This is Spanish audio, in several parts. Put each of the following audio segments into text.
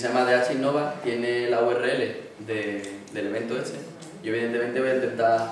se llama DH Innova, tiene la URL del evento este. Yo evidentemente voy a intentar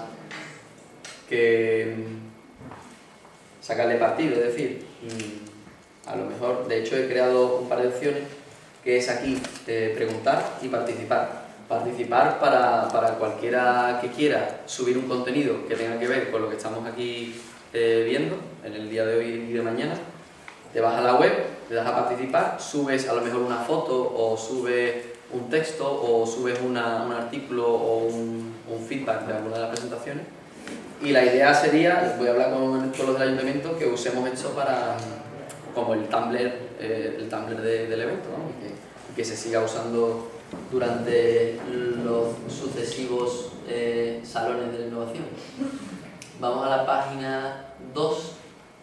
sacarle partido, es decir, a lo mejor, de hecho he creado un par de opciones, que es aquí, preguntar y participar. Participar para cualquiera que quiera subir un contenido que tenga que ver con lo que estamos aquí viendo en el día de hoy y de mañana. Te vas a la web, le das a participar, subes a lo mejor una foto o subes un texto o subes un artículo o un feedback de alguna de las presentaciones. Y la idea sería, voy a hablar con los del ayuntamiento, que usemos esto para como el Tumblr del evento, ¿no? y que se siga usando durante los sucesivos salones de la innovación. Vamos a la página 2.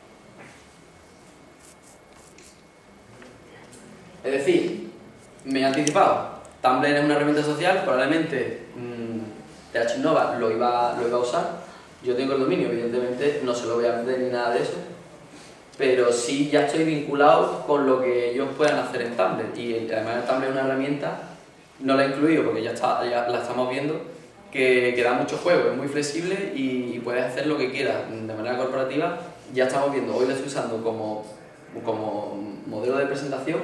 Es decir, me he anticipado. Tumblr es una herramienta social, probablemente DH Innova lo iba a usar. Yo tengo el dominio, evidentemente no se lo voy a vender ni nada de eso, pero sí ya estoy vinculado con lo que ellos puedan hacer en Tumblr. Y además Tumblr es una herramienta, no la he incluido porque ya la estamos viendo, que da mucho juego, es muy flexible y puedes hacer lo que quieras de manera corporativa. Ya estamos viendo, hoy la estoy usando como modelo de presentación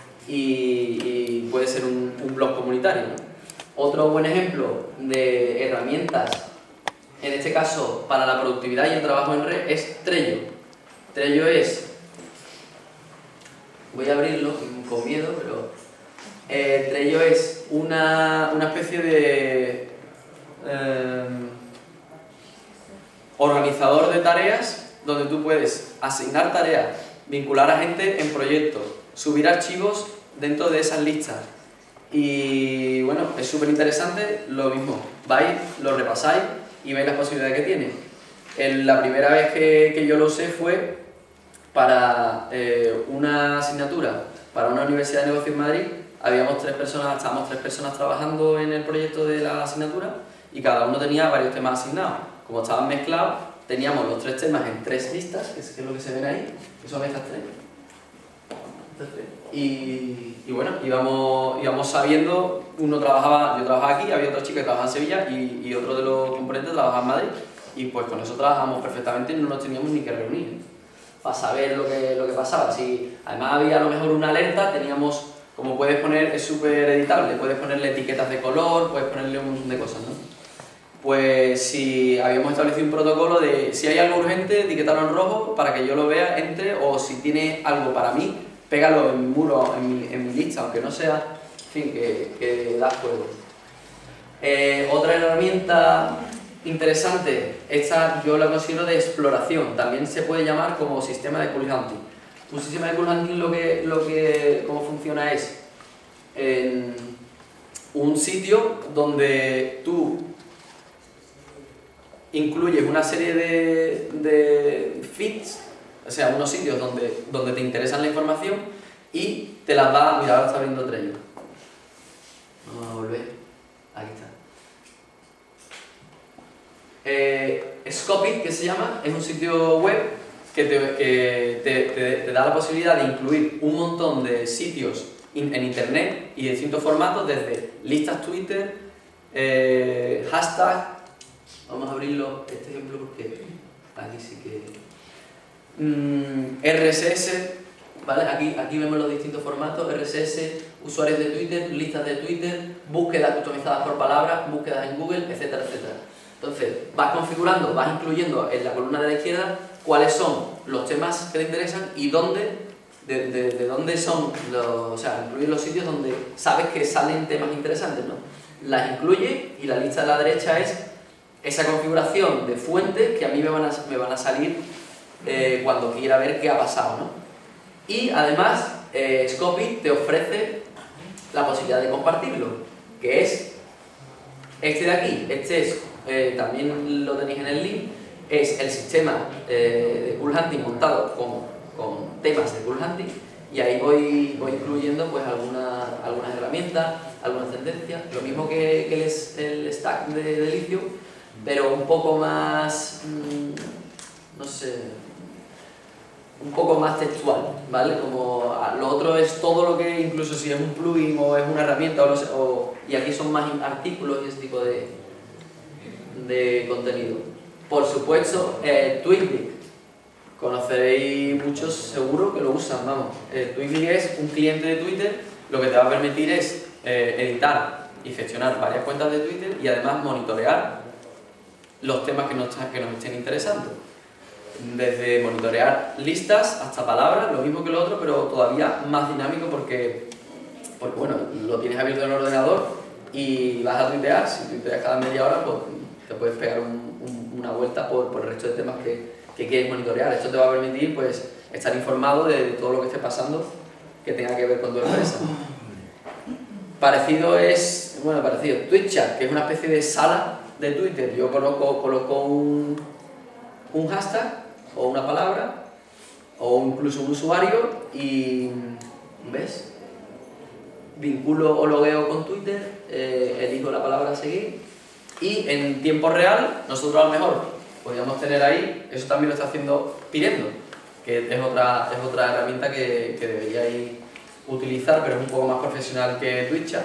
y puede ser un blog comunitario, ¿no? Otro buen ejemplo de herramientas, en este caso para la productividad y el trabajo en red, es Trello. Trello es, voy a abrirlo con miedo, pero Trello es una especie de organizador de tareas donde tú puedes asignar tareas, vincular a gente en proyectos, subir archivos dentro de esas listas. Y bueno, es súper interesante. Lo mismo, vais, lo repasáis y veis las posibilidades que tiene. La primera vez que yo lo usé fue para una asignatura para una universidad de negocios en Madrid. Estábamos tres personas trabajando en el proyecto de la asignatura y cada uno tenía varios temas asignados. Como estaban mezclados, teníamos los tres temas en tres listas, que es lo que se ven ahí, que son estas tres. Y bueno, íbamos sabiendo, yo trabajaba aquí, había otro chico que trabajaba en Sevilla y otro de los componentes trabajaba en Madrid, y pues con eso trabajábamos perfectamente y no nos teníamos ni que reunir para saber lo que pasaba. Si además había a lo mejor una alerta, teníamos, como puedes poner, es súper editable, puedes ponerle etiquetas de color, puedes ponerle un montón de cosas, ¿no? Pues si habíamos establecido un protocolo de si hay algo urgente, etiquetarlo en rojo para que yo lo vea, entre, o si tiene algo para mí, pégalo en mi muro, en mi lista, aunque no sea, en fin, que da juego. Otra herramienta interesante, esta yo la considero de exploración, también se puede llamar como sistema de cool hunting. Un sistema de cool hunting cómo funciona es en un sitio donde tú incluyes una serie de feeds, o sea, unos sitios donde te interesa la información y te las va... Mira, ahora está abriendo Trello. Vamos a volver. Aquí está. Scopit, que se llama, es un sitio web que te da la posibilidad de incluir un montón de sitios en internet y de distintos formatos, desde listas Twitter, hashtag. Vamos a abrirlo, este ejemplo, porque aquí sí que... RSS, ¿vale? Aquí vemos los distintos formatos: RSS, usuarios de Twitter, listas de Twitter, búsquedas customizadas por palabras, búsquedas en Google, etcétera, etcétera. Entonces, vas configurando, vas incluyendo en la columna de la izquierda cuáles son los temas que te interesan y de dónde son o sea, incluir los sitios donde sabes que salen temas interesantes, ¿no? Las incluye, y la lista de la derecha es esa configuración de fuentes que a mí me van a salir cuando quiera ver qué ha pasado, ¿no? Y además Scopit te ofrece la posibilidad de compartirlo, que es este de aquí. Este es, también lo tenéis en el link, es el sistema de Cool Hunting montado con temas de Cool Hunting, y ahí voy incluyendo pues algunas herramientas, algunas tendencias, lo mismo que el stack de Lithium, pero un poco más, no sé, un poco más textual, ¿vale? Como Lo otro es todo lo que, incluso si es un plugin o es una herramienta, y aquí son más artículos y ese tipo de contenido. Por supuesto, TweetDeck. Conoceréis muchos seguro que lo usan, vamos. TweetDeck es un cliente de Twitter, lo que te va a permitir es editar y gestionar varias cuentas de Twitter y además monitorear los temas que nos estén interesando. Desde monitorear listas hasta palabras, lo mismo que lo otro, pero todavía más dinámico porque bueno, lo tienes abierto en el ordenador y vas a tuitear. Si tuiteas cada media hora, pues te puedes pegar una vuelta por el resto de temas que quieres monitorear. Esto te va a permitir pues estar informado de todo lo que esté pasando que tenga que ver con tu empresa. Parecido, TweetChat, que es una especie de sala de Twitter. Yo coloco un hashtag o una palabra o incluso un usuario y ¿ves? Vinculo o logueo con Twitter, elijo la palabra a seguir y en tiempo real nosotros a lo mejor podríamos tener ahí, eso también lo está haciendo Pirendo, que es otra herramienta que deberíais utilizar, pero es un poco más profesional que TweetChat.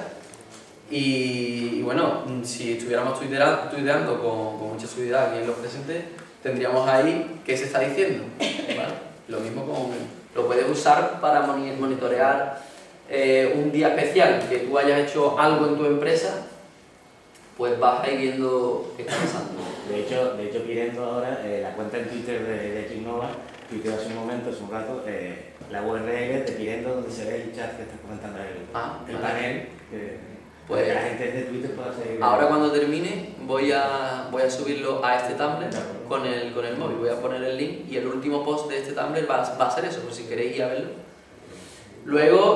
Y bueno, si estuviéramos tuiteando con mucha seguridad aquí en los presentes, tendríamos ahí qué se está diciendo, ¿vale? Lo mismo lo puedes usar para monitorear un día especial, que tú hayas hecho algo en tu empresa, pues vas ahí viendo qué está pasando. De hecho Pirendo ahora, la cuenta en Twitter de Quicknova, tuiteó hace un rato, la URL de Pirendo donde se ve el chat que estás comentando el panel, pues que la gente de Twitter pueda seguir. Ahora cuando termine voy a subirlo a este Tumblr con el móvil, voy a poner el link y el último post de este Tumblr va a ser eso, por si queréis ir a verlo. Luego,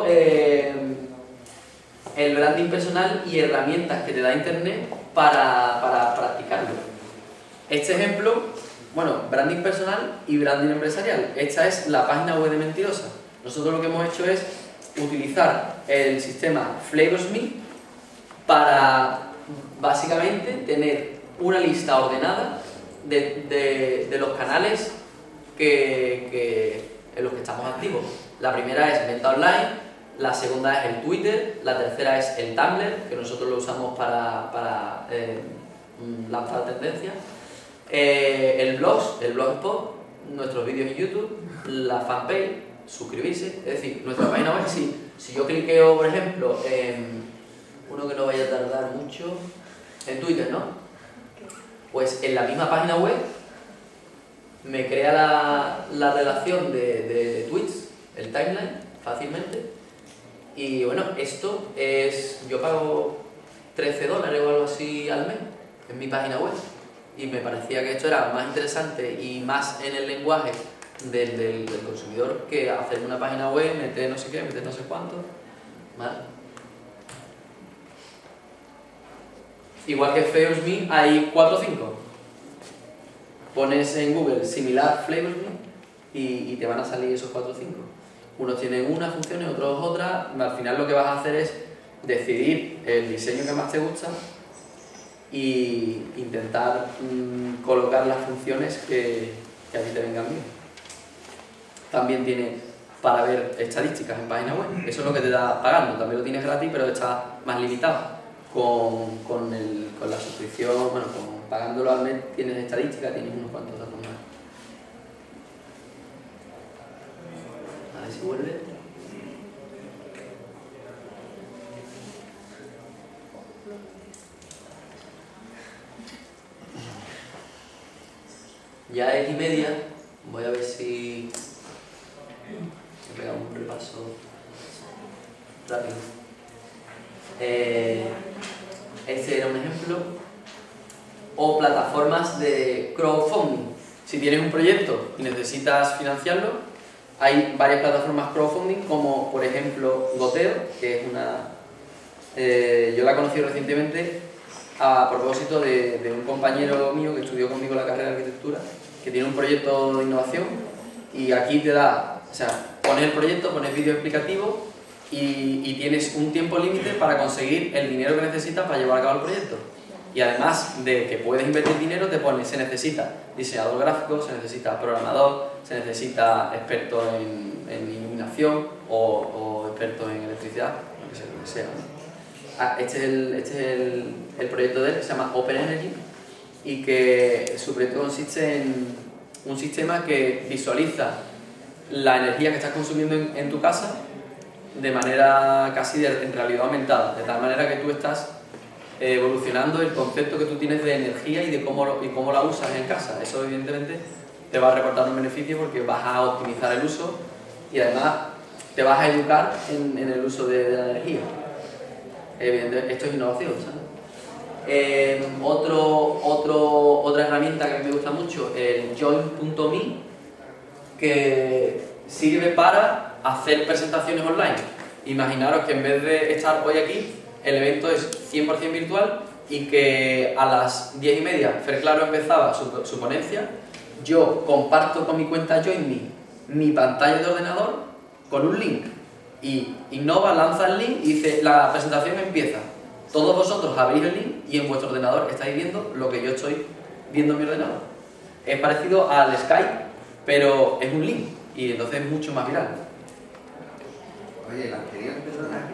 el branding personal y herramientas que te da Internet para practicarlo. Este ejemplo, bueno, branding personal y branding empresarial. Esta es la página web de Mentirosa. Nosotros lo que hemos hecho es utilizar el sistema FlavorsMe para básicamente tener una lista ordenada de los canales en los que estamos activos. La primera es venta online, la segunda es el Twitter, la tercera es el Tumblr, que nosotros lo usamos para lanzar tendencias, el blogspot, nuestros vídeos en YouTube, la fanpage, suscribirse, es decir, nuestra página web. Si yo cliqueo, por ejemplo, en uno que no vaya a tardar mucho, en Twitter, ¿no? Pues en la misma página web me crea la relación de tweets, el timeline, fácilmente. Y bueno, esto es... yo pago $13 o algo así al mes en mi página web. Y me parecía que esto era más interesante y más en el lenguaje del consumidor que hacer una página web, meter no sé qué, meter no sé cuánto. ¿Vale? Igual que FlavorsMe hay 4 o 5. Pones en Google similar FlavorsMe y te van a salir esos 4 o 5. Unos tienen unas funciones, otros otras. Al final lo que vas a hacer es decidir el diseño que más te gusta y intentar colocar las funciones que a ti te vengan bien. También tiene para ver estadísticas en página web. Eso es lo que te da pagando. También lo tienes gratis, pero está más limitado. Con la suscripción, bueno, pagándolo al mes tienes estadísticas, tienes unos cuantos datos más. A ver si vuelve. Ya es 1:30, voy a ver si he pegado un repaso rápido. Este era un ejemplo. O plataformas de crowdfunding. Si tienes un proyecto y necesitas financiarlo, hay varias plataformas crowdfunding, como por ejemplo Goteo, que es una... yo la conocí recientemente a propósito de un compañero mío que estudió conmigo la carrera de arquitectura, que tiene un proyecto de innovación y aquí te da, o sea, pones el proyecto, pones vídeo explicativo y tienes un tiempo límite para conseguir el dinero que necesitas para llevar a cabo el proyecto. Y además de que puedes invertir dinero, te pone, se necesita diseñador gráfico, se necesita programador, se necesita experto en iluminación o experto en electricidad, lo que sea, ¿no? Este es el proyecto de él, que se llama Open Energy, y que su proyecto consiste en un sistema que visualiza la energía que estás consumiendo en tu casa de manera casi en realidad aumentada, de tal manera que tú estás evolucionando el concepto que tú tienes de energía y de cómo la usas en casa. Eso evidentemente te va a reportar un beneficio porque vas a optimizar el uso y además te vas a educar en el uso de la energía. Evidentemente, esto es innovación, ¿sabes? Otra herramienta que a mí me gusta mucho, el join.me, que sirve para hacer presentaciones online. Imaginaros que en vez de estar hoy aquí, el evento es 100% virtual y que a las 10:30 Fer Claro empezaba su ponencia. Yo comparto con mi cuenta JoinMe mi pantalla de ordenador con un link y Innova lanza el link y dice la presentación empieza. Todos vosotros abrís el link y en vuestro ordenador estáis viendo lo que yo estoy viendo en mi ordenador. Es parecido al Skype, pero es un link y entonces es mucho más viral. Oye, la anterior, perdona,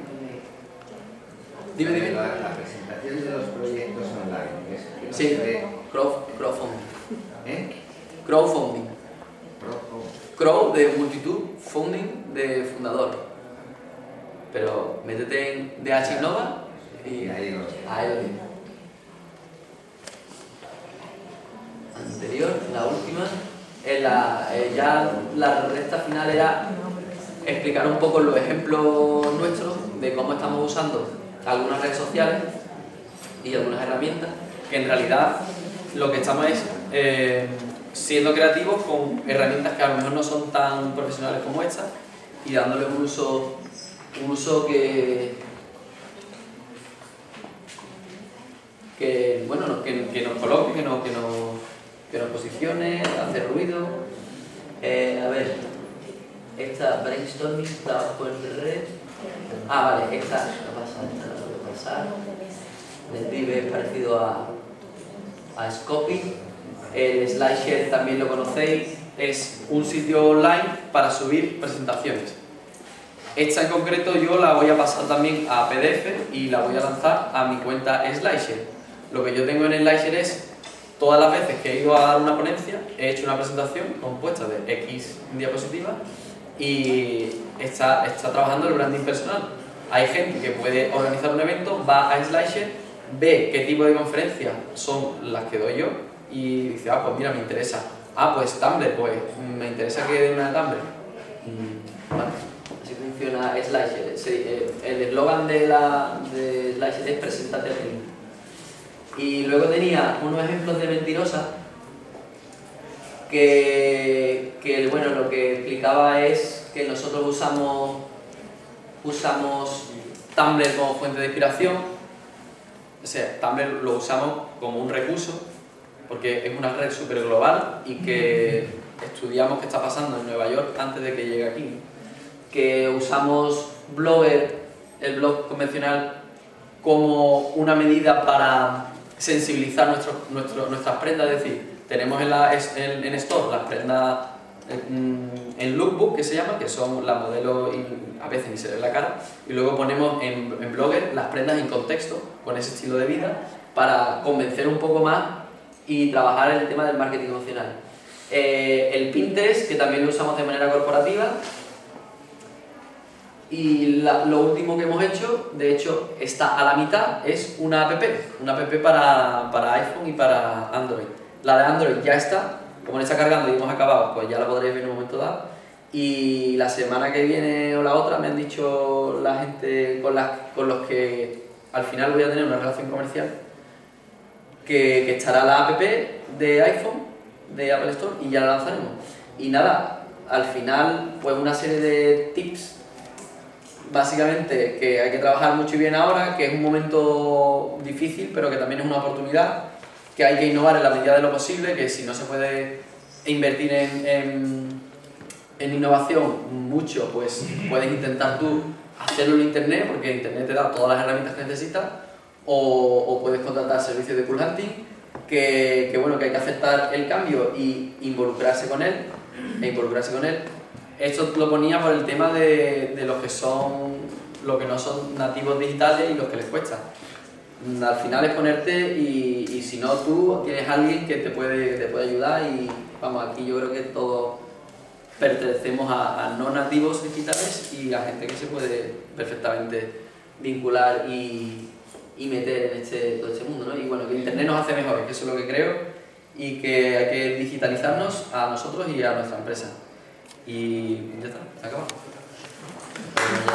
Dime. La presentación de los proyectos online. Sí, crowdfunding. ¿Eh? Crowdfunding. Crow de multitud, funding de fundador. Pero métete en DH Innova y ahí lo tienes. Anterior, la última. Ya la recta final era explicar un poco los ejemplos nuestros de cómo estamos usando algunas redes sociales y algunas herramientas, que en realidad lo que estamos es siendo creativos con herramientas que a lo mejor no son tan profesionales como estas y dándole un uso que nos coloque, que nos posicione, hace ruido. A ver, esta brainstorming está bajo en red. Vale, esta no puede pasar. El pibe es parecido a Scopy. El SlideShare también lo conocéis, es un sitio online para subir presentaciones. Esta en concreto yo la voy a pasar también a PDF y la voy a lanzar a mi cuenta SlideShare. Lo que yo tengo en SlideShare es todas las veces que he ido a dar una ponencia, he hecho una presentación compuesta de X diapositivas y está trabajando el branding personal. Hay gente que puede organizar un evento, va a SlideShare, ve qué tipo de conferencias son las que doy yo y dice, pues mira, me interesa. Pues Tumblr, pues me interesa que dé una de Tumblr. Vale. Así funciona SlideShare. El eslogan de SlideShare es preséntate a ti mismo. Y luego tenía unos ejemplos de mentirosa que bueno, lo que explicaba es que nosotros usamos Tumblr como fuente de inspiración. O sea, Tumblr lo usamos como un recurso porque es una red súper global y que estudiamos qué está pasando en Nueva York antes de que llegue aquí. Que usamos Blogger, el blog convencional, como una medida para sensibilizar nuestras prendas, es decir, tenemos en Store las prendas en lookbook, que se llama, que son las modelos y a veces ni se le ve la cara, y luego ponemos en Blogger las prendas en contexto, con ese estilo de vida, para convencer un poco más y trabajar el tema del marketing emocional. El Pinterest, que también lo usamos de manera corporativa, y lo último que hemos hecho, de hecho está a la mitad, es una app para iPhone y para Android. La de Android ya está, como le está cargando y hemos acabado, pues ya la podréis ver en un momento dado. Y la semana que viene o la otra me han dicho la gente con los que al final voy a tener una relación comercial, que estará la app de iPhone, de Apple Store, y ya la lanzaremos. Y nada, al final pues una serie de tips, básicamente que hay que trabajar mucho y bien ahora, que es un momento difícil pero que también es una oportunidad, que hay que innovar en la medida de lo posible, que si no se puede invertir en innovación mucho, pues puedes intentar tú hacerlo en Internet, porque Internet te da todas las herramientas que necesitas, o puedes contratar servicios de Cool Hunting, que bueno, que hay que aceptar el cambio y involucrarse con él. Esto lo ponía por el tema de los que no son nativos digitales y los que les cuesta. Al final es ponerte y si no tú tienes a alguien que te puede ayudar y vamos, aquí yo creo que todos pertenecemos a no nativos digitales y a gente que se puede perfectamente vincular y meter en todo este mundo, ¿no? Y bueno, que Internet nos hace mejores, que eso es lo que creo, y que hay que digitalizarnos a nosotros y a nuestra empresa. Y ya está, se acabó.